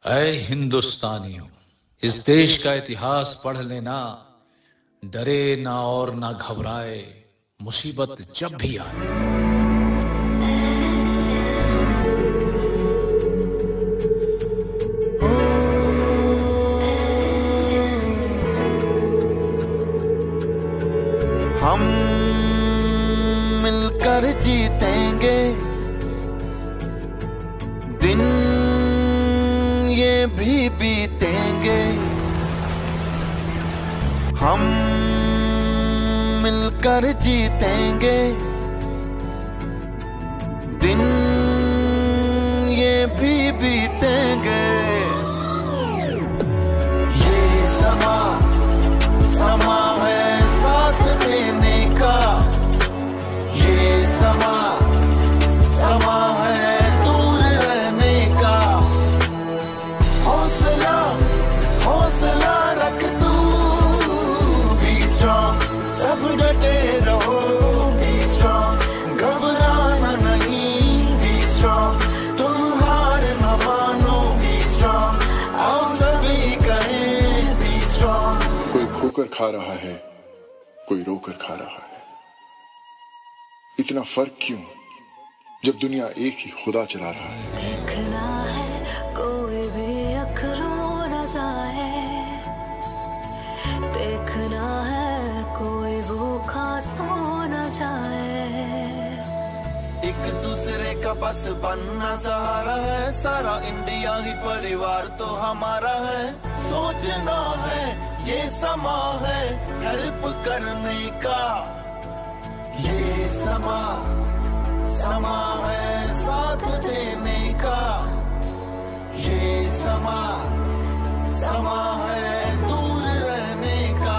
ऐ हिंदुस्तानियों, इस देश का इतिहास पढ़ लेना। डरे ना और ना घबराए, मुसीबत जब भी आए। हम मिलकर जीतेंगे दिन, ये भी बीतेंगे। हम मिलकर जीतेंगे दिन, ये भी बीतेंगे। ये समा समा है साथ देने का, ये समा समा है दूर रहने का। हौसला हौसला रख तू, बी स्ट्रॉन्ग, सब डटे रहो, बी स्ट्रॉन्ग, घबराना नहीं, बी स्ट्रॉन्ग, तुम हार न मानो, बी स्ट्रॉन्ग, आओ सभी कहें बी स्ट्रॉन्ग। कोई खोकर खा रहा है, कोई रोकर खा रहा है। इतना फर्क क्यों जब दुनिया एक ही खुदा चला रहा है। देखना है कोई भी अखरों न जाए, देखना है कोई भूखा सो न जाए। एक दूसरे का बस बनना सहारा है, सारा इंडिया ही परिवार तो हमारा है। सोचना है ये समा है हेल्प करने का, ये समा समा है साथ देने का। ये समा समा है दूर रहने का।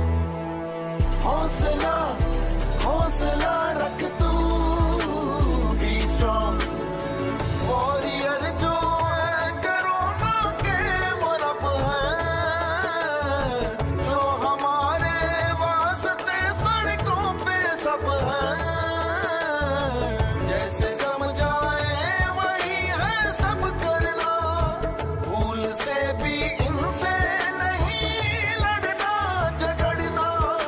हौसला हौसला रख तू, बी स्ट्रॉन्ग, वॉरियर जो है कोरोना के वो रब है, जो हमारे वास्ते सड़कों पे सब है। जैसे समझाए वही है सब करना, भूल से भी इनसे नहीं लड़ना झगड़ना।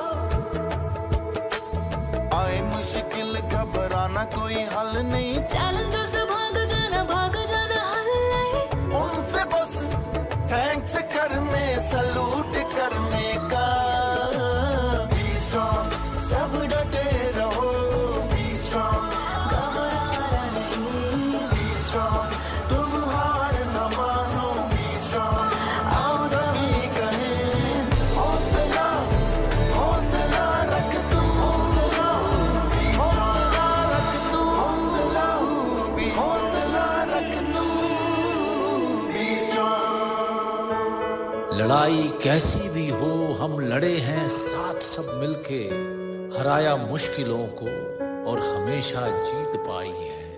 आए मुश्किल घबराना कोई हल नहीं, चैलेंजों से भाग जाना हल नहीं। उनसे बस थैंक्स करने, सलूट करने का। बी स्ट्रॉन्ग, सब डटे रहो, बी स्ट्रॉन्ग, घबराना नहीं, बी स्ट्रॉन्ग, तुम हार न मानो, बी स्ट्रॉन्ग, आओ सभी कहें हौसला हौसला रख तू, बी हौसला रख तू, हौसला बी हौसला रख तू, बी स्ट्रॉन्ग। लड़ाई कैसी भी हो, हम लड़े हैं साथ सब मिलके, हराया मुश्किलों को और हमेशा जीत पाई है।